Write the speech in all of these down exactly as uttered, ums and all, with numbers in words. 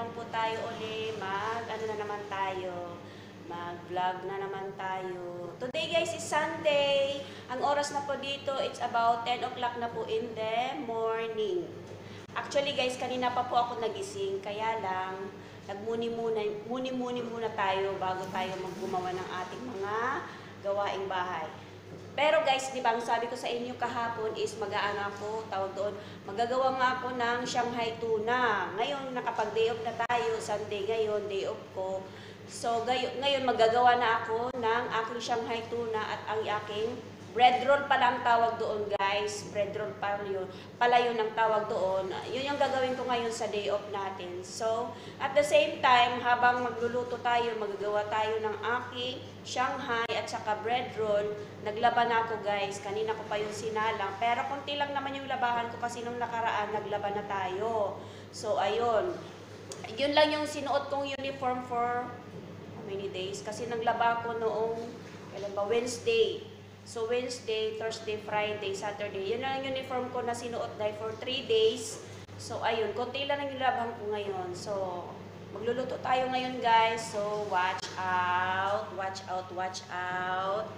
naman po tayo uli, mag, ano na naman tayo, mag-vlog na naman tayo. Today guys is Sunday. Ang oras na po dito, it's about ten o'clock na po in the morning. Actually guys, kanina pa po ako nagising, kaya lang, nagmuni-muna, muni-muni muna tayo bago tayo maggumawa ng ating mga gawaing bahay. Pero guys, di ba, ang sabi ko sa inyo kahapon is mag-aano ako, tawag doon, magagawa nga ako ng Shanghai tuna. Ngayon, nakapag-day off na tayo, Sunday ngayon, day off ko. So, ngayon, magagawa na ako ng aking Shanghai tuna at ang aking bread roll pala ang tawag doon, guys. Bread roll pala yun, pala yun ang tawag doon. Yun yung gagawin ko ngayon sa day off natin. So, at the same time, habang magluluto tayo, magagawa tayo ng aking Shanghai at saka bread roll, naglaban ako, guys. Kanina ko pa yung sinalang. Pero konti lang naman yung labahan ko kasi nung nakaraan, naglaban na tayo. So, ayun. Yun lang yung sinuot kong uniform for how many days? Kasi naglaba ko noong, kailan ba? Wednesday. So, Wednesday, Thursday, Friday, Saturday. Yun lang yung uniform ko na sinuot dahil for three days. So, ayun. Konti lang ang nilabhan ko ngayon. So, magluluto tayo ngayon, guys. So, watch out. Watch out, watch out.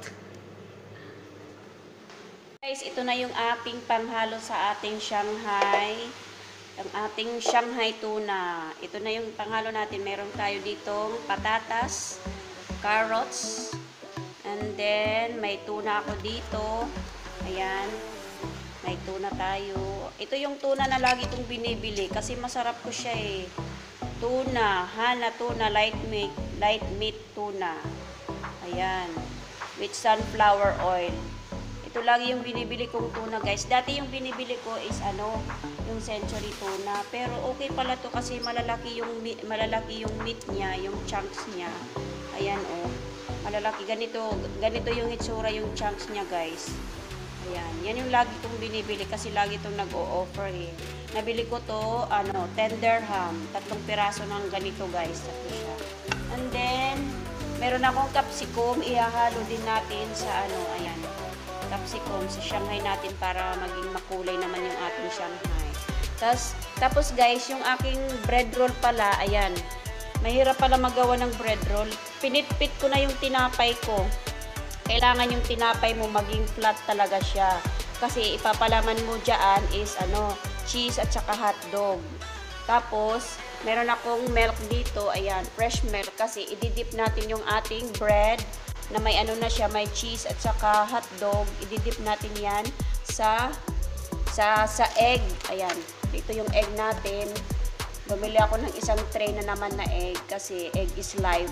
Guys, ito na yung ating panghalo sa ating Shanghai. Ang ating Shanghai tuna. Ito na yung panghalo natin. Meron tayo ditong patatas, carrots, and then, may tuna ako dito. Ayan. May tuna tayo. Ito yung tuna na lagi itong binibili. Kasi masarap ko siya eh. Tuna. Hana tuna. Light meat. Light meat tuna. Ayan. With sunflower oil. Ito lagi yung binibili kong tuna, guys. Dati yung binibili ko is ano, yung century tuna. Pero okay pala to kasi malalaki yung, malalaki yung meat niya. Yung chunks niya. Ayan oh. Malalaki. Ganito, ganito yung itsura, yung chunks niya, guys. Ayan. Yan yung lagi kong binibili kasi lagi itong nag-o-offer eh. Nabili ko to, ano, tender ham. Tatlong piraso ng ganito, guys. Tatlo siya. And then, meron akong capsicum. Ihahalo din natin sa ano, ayan. Capsicum sa Shanghai natin para maging makulay naman yung ating Shanghai. Tas, tapos, guys, yung aking bread roll pala, ayan. Mahirap pala magawa ng bread roll. Pinitpit ko na yung tinapay ko. Kailangan yung tinapay mo maging flat talaga siya. Kasi ipapalaman mo dyan is ano, cheese at saka hotdog. Tapos, meron akong milk dito. Ayan, fresh milk. Kasi ididip natin yung ating bread na may ano na siya, may cheese at saka hotdog. Ididip natin yan sa, sa, sa egg. Ayan, dito yung egg natin. Bumili ako ng isang tray na naman na egg kasi egg is life.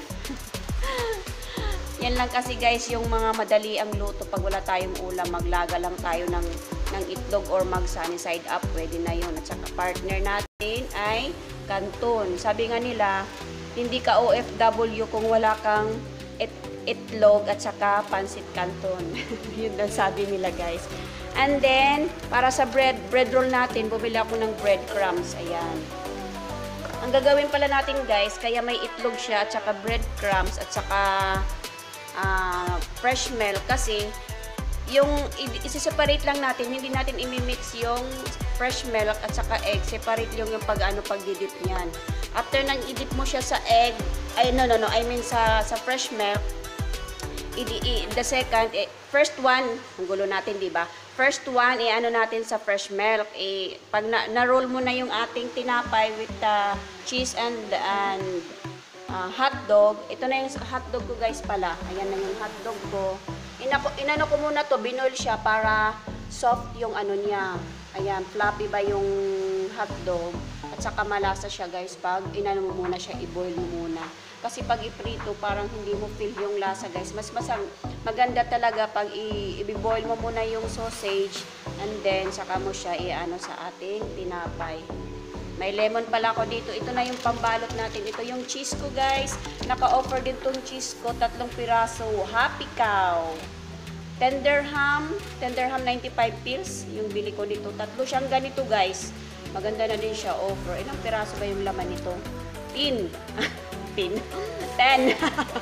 Yan lang kasi guys yung mga madali ang luto pag wala tayong ulam. Maglaga lang tayo ng, ng itlog or mag sunny side up. Pwede na yun. At saka partner natin ay canton. Sabi nga nila, hindi ka O F W kung wala kang it, itlog at saka pansit canton. Yun lang sabi nila guys. And then, para sa bread, bread roll natin, bumili ako ng breadcrumbs. Ayan. Ang gagawin pala natin guys, kaya may itlog siya at saka breadcrumbs at saka uh, fresh milk kasi yung isi-separate lang natin, hindi natin imi-mix yung fresh milk at saka egg, separate yung yung pag-ano pag-didip niyan. After nang idip mo siya sa egg, ay no no no, I mean sa sa fresh milk, i, i, the second, eh, first one, ang gulo natin, di ba? First one, eh, ano natin sa fresh milk, eh, pag na-roll mo na yung ating tinapay with the uh, cheese and, and uh, hotdog, ito na yung hotdog ko guys pala. Ayan na yung hotdog ko. Inako, inano ko muna to, binoil siya para soft yung ano niya. Ayan, fluffy ba yung hotdog. At saka malasa siya guys pag inano mo muna siya, i-boil mo muna. Kasi pag iprito, parang hindi mo feel yung lasa guys. Mas masang maganda talaga pag i-boil mo muna yung sausage and then saka mo siya i-ano sa ating tinapay. May lemon pala ako dito. Ito na yung pambalot natin. Ito yung cheese ko guys. Naka-offer din tong cheese ko. Tatlong piraso. Happy Cow. Tender ham. Tender ham ninety-five pills. Yung bili ko dito. Tatlo siyang ganito guys. Maganda na din siya offer. Ilang piraso ba yung laman nito? Tin. Tin. Ten.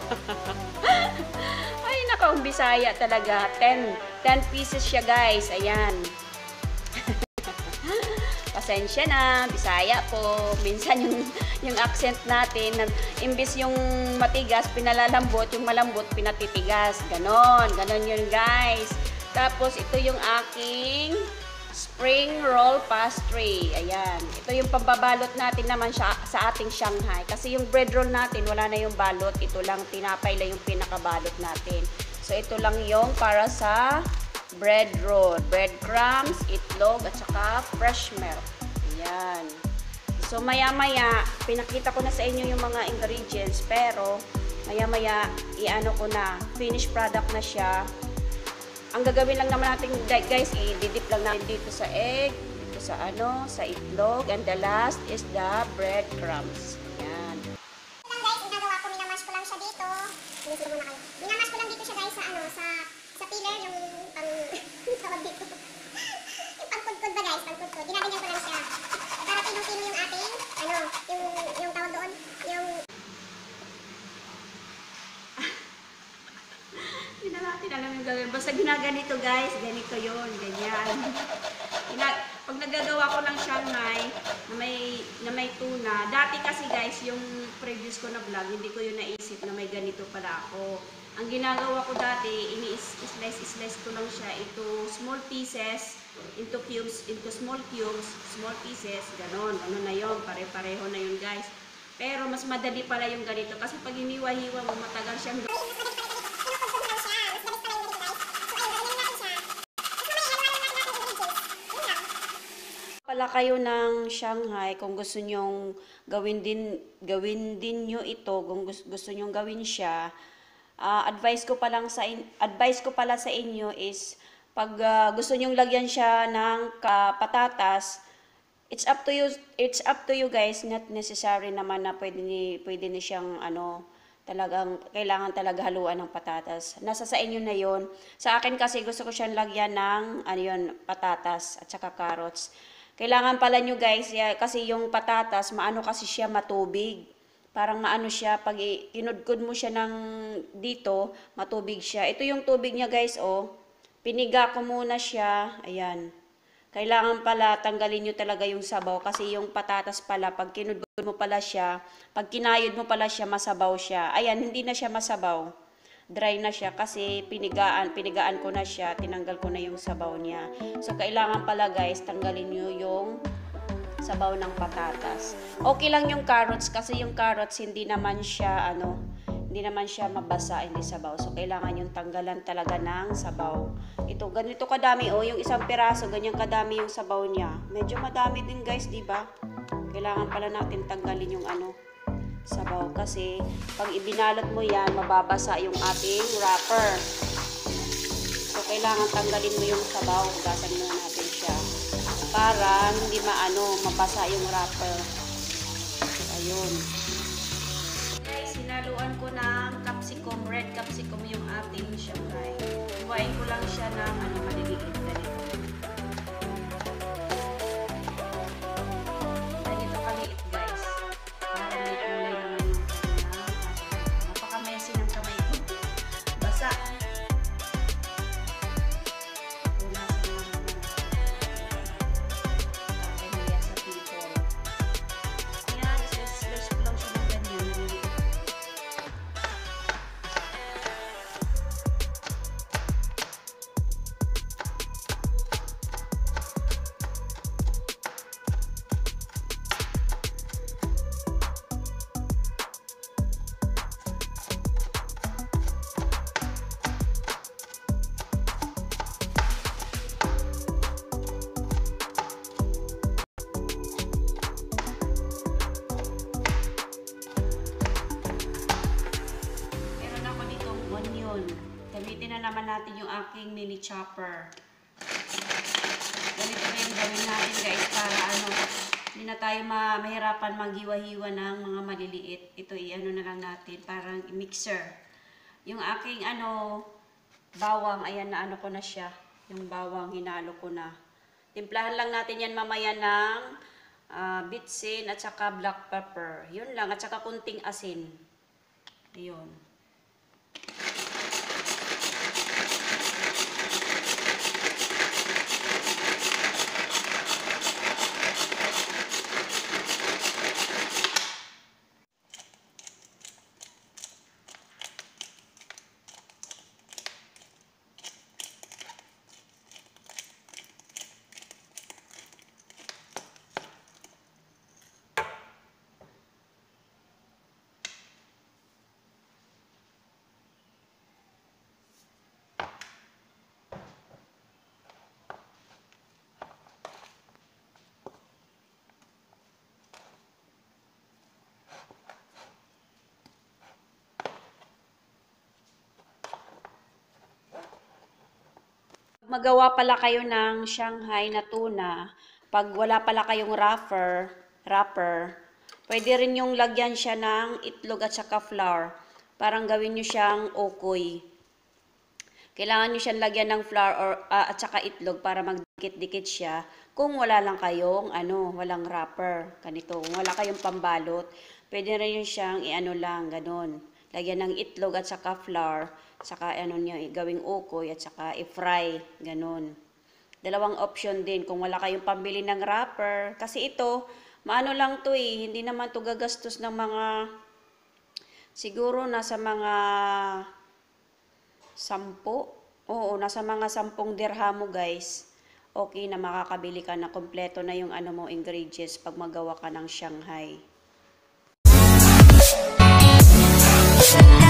Ay, nakaong Bisaya talaga. Ten. Ten pieces siya guys. Ayan. pasensya na, Bisaya po. Minsan yung, yung accent natin, na, imbis yung matigas, pinalalambot, yung malambot, pinatitigas. Ganon, ganon yun guys. Tapos ito yung aking spring roll pastry. Ayan. Ito yung pambabalot natin naman siya, sa ating Shanghai. Kasi yung bread roll natin, wala na yung balot. Ito lang, tinapay lang yung pinakabalot natin. So, ito lang yung para sa bread roll. Breadcrumbs, itlog, at saka fresh milk. Ayan. So, maya-maya, pinakita ko na sa inyo yung mga ingredients. Pero, maya-maya, i-ano ko na. Finished product na siya. Ang gagawin lang naman natin, guys, i-dip lang natin dito sa egg, dito sa ano, sa itlog, and the last is the breadcrumbs. Yan. Guys, ginagawa ko, minamash ko lang siya dito. Binisip mo na kayo. Minamash ko lang dito siya guys sa ano, sa sa peeler, yung pang tawag dito. Yung pangkudkod ba guys, pangkudkod. Ginaganyan ko lang siya. Para pinong-pino yung ating, ano, yung, yung tawag doon, yung Hindi na natin alam yung gagawin. Basta ginaganito guys, ganito yon, ganyan. Ina pag nagagawa ko ng Shanghai na may, na may tuna, dati kasi guys, yung previous ko na vlog, hindi ko yun naisip na may ganito pala ako. Ang ginagawa ko dati, ini-slice-slice ko lang siya into small pieces, into cubes, into small cubes, small pieces, ganon. Ano na yon, pare-pareho na yun guys. Pero mas madali pala yung ganito kasi pag hiniwa-hiwa mo, matagal siyang pala kayo ng Shanghai, kung gusto nyong gawin din, gawin din nyo ito, kung gusto, gusto nyong gawin siya, uh, advice ko pa lang sa in, advice ko pala sa inyo is, pag uh, gusto nyong lagyan siya ng uh, patatas, it's up to you, it's up to you guys, not necessary naman na pwede ni, pwede ni siyang ano, talagang kailangan talaga haluan ng patatas. Nasa sa inyo na yon. Sa akin kasi gusto ko siyang lagyan ng ano yun, patatas at saka carrots. Kailangan pala nyo guys, kasi yung patatas, maano kasi siya matubig. Parang maano siya, pag kinudkod mo siya ng dito, matubig siya. Ito yung tubig niya guys, oh. Piniga ko muna siya, ayan. Kailangan pala tanggalin nyo talaga yung sabaw, kasi yung patatas pala, pag kinudkod mo pala siya, pag kinayod mo pala siya, masabaw siya. Ayan, hindi na siya masabaw. Dry na siya kasi pinigaan, pinigaan ko na siya, tinanggal ko na yung sabaw niya. So, kailangan pala guys, tanggalin nyo yung sabaw ng patatas. Okay lang yung carrots kasi yung carrots hindi naman siya, ano, hindi naman siya mabasa, hindi sabaw. So, kailangan yung tanggalan talaga ng sabaw. Ito, ganito kadami, oh, yung isang piraso, ganyan kadami yung sabaw niya. Medyo madami din guys, di ba? Kailangan pala natin tanggalin yung ano, sabaw kasi pag ibinalot mo yan, mababasa yung ating wrapper. So, kailangan tanggalin mo yung sabaw. Hugasan muna natin siya para hindi maano, mabasa yung wrapper. Ayun. Guys, sinaluan ko ng capsicum, red capsicum yung ating Shanghai. Iwain ko lang siya ng ano, maliliit na nito. Ganito kaliit guys. Gamitin na naman natin yung aking mini chopper. Ganito na yung gawin natin guys para ano, hindi na tayo ma mahirapan maghiwa-hiwa ng mga maliliit. Ito i-ano na lang natin, parang mixer. Yung aking ano, bawang, ayan na ano ko na siya. Yung bawang, hinalo ko na. Timplahan lang natin yan mamaya ng uh, bitsin at saka black pepper. Yun lang, at saka kunting asin. Ayun. magawa pala kayo ng Shanghai na tuna, pag wala pala kayong wrapper, wrapper, pwede rin yung lagyan siya ng itlog at saka flour. Parang gawin nyo siyang okoy. Kailangan nyo siyang lagyan ng flour or, uh, at saka itlog para magdikit-dikit siya. Kung wala lang kayong, ano, walang wrapper. Ganito, kung wala kayong pambalot, pwede rin yun siyang i-ano lang, ganun. Lagyan ng itlog at saka flour, saka ano nyo, gawing ukoy at saka i-fry, ganun. Dalawang option din kung wala kayong pambili ng wrapper. Kasi ito, maano lang to eh, hindi naman to gagastos ng mga, siguro nasa mga sampo. Oo, nasa mga sampung dirhamo guys. Okay na makakabili ka na kompleto na yung ano mo ingredients pag magawa ka ng Shanghai.